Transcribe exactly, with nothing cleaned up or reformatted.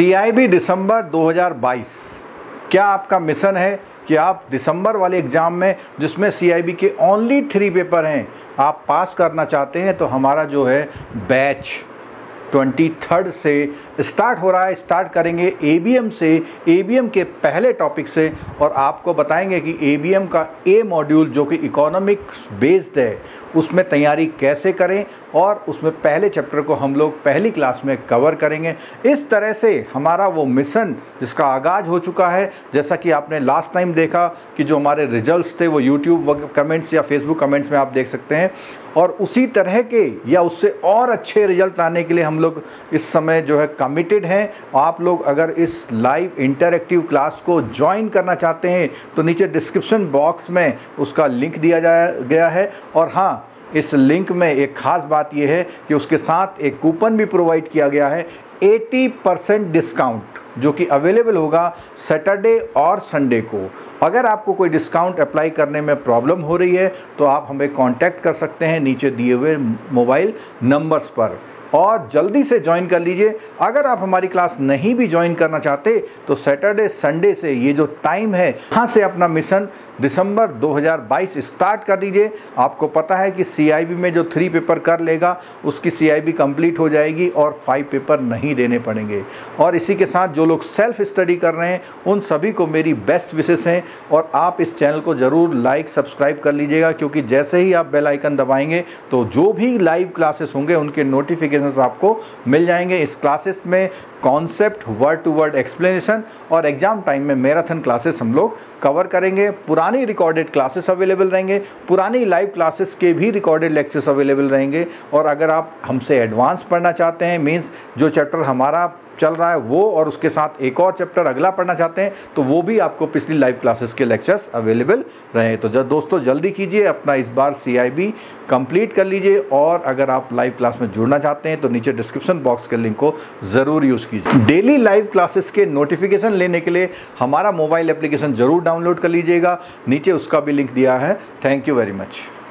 C I B दिसंबर दो हज़ार बाईस, क्या आपका मिशन है कि आप दिसंबर वाले एग्ज़ाम में, जिसमें सी आई बी के ओनली थ्री पेपर हैं, आप पास करना चाहते हैं? तो हमारा जो है बैच तेईस से स्टार्ट हो रहा है। स्टार्ट करेंगे ए बी एम से, ए बी एम के पहले टॉपिक से, और आपको बताएंगे कि ए बी एम का ए मॉड्यूल जो कि इकोनॉमिक्स बेस्ड है, उसमें तैयारी कैसे करें, और उसमें पहले चैप्टर को हम लोग पहली क्लास में कवर करेंगे। इस तरह से हमारा वो मिशन जिसका आगाज़ हो चुका है, जैसा कि आपने लास्ट टाइम देखा कि जो हमारे रिजल्ट्स थे वो यूट्यूब कमेंट्स या फेसबुक कमेंट्स में आप देख सकते हैं, और उसी तरह के या उससे और अच्छे रिजल्ट आने के लिए हम लोग इस समय जो है कमिटेड हैं। आप लोग अगर इस लाइव इंटरैक्टिव क्लास को ज्वाइन करना चाहते हैं तो नीचे डिस्क्रिप्शन बॉक्स में उसका लिंक दिया जाया गया है। और हाँ, इस लिंक में एक ख़ास बात यह है कि उसके साथ एक कूपन भी प्रोवाइड किया गया है, अस्सी परसेंट डिस्काउंट, जो कि अवेलेबल होगा सैटरडे और संडे को। अगर आपको कोई डिस्काउंट अप्लाई करने में प्रॉब्लम हो रही है तो आप हमें कांटेक्ट कर सकते हैं नीचे दिए हुए मोबाइल नंबर्स पर, और जल्दी से ज्वाइन कर लीजिए। अगर आप हमारी क्लास नहीं भी ज्वाइन करना चाहते तो सैटरडे संडे से ये जो टाइम है, यहाँ से अपना मिशन दिसंबर दो हज़ार बाईस स्टार्ट कर दीजिए। आपको पता है कि सी आई बी में जो थ्री पेपर कर लेगा उसकी सी आई बी कंप्लीट हो जाएगी और फाइव पेपर नहीं देने पड़ेंगे। और इसी के साथ जो लोग सेल्फ स्टडी कर रहे हैं उन सभी को मेरी बेस्ट विशेस हैं, और आप इस चैनल को ज़रूर लाइक सब्सक्राइब कर लीजिएगा, क्योंकि जैसे ही आप बेल आइकन दबाएंगे तो जो भी लाइव क्लासेस होंगे उनके नोटिफिकेशन आपको मिल जाएंगे। इस क्लासेस में concept, word to word explanation और एग्जाम टाइम में मैराथन क्लासेस हम लोग कवर करेंगे। पुरानी रिकॉर्डेड क्लासेस अवेलेबल रहेंगे, पुरानी लाइव क्लासेस के भी रिकॉर्डेड लेक्चर्स अवेलेबल रहेंगे। और अगर आप हमसे एडवांस पढ़ना चाहते हैं, मीन्स जो चैप्टर हमारा चल रहा है वो और उसके साथ एक और चैप्टर अगला पढ़ना चाहते हैं, तो वो भी आपको पिछली लाइव क्लासेस के लेक्चर्स अवेलेबल रहे। तो जब दोस्तों जल्दी कीजिए, अपना इस बार सी आई बी कंप्लीट कर लीजिए। और अगर आप लाइव क्लास में जुड़ना चाहते हैं तो नीचे डिस्क्रिप्शन बॉक्स के लिंक को ज़रूर यूज़ कीजिए। डेली लाइव क्लासेस के नोटिफिकेशन लेने के लिए हमारा मोबाइल एप्लीकेशन ज़रूर डाउनलोड कर लीजिएगा, नीचे उसका भी लिंक दिया है। Thank you very much.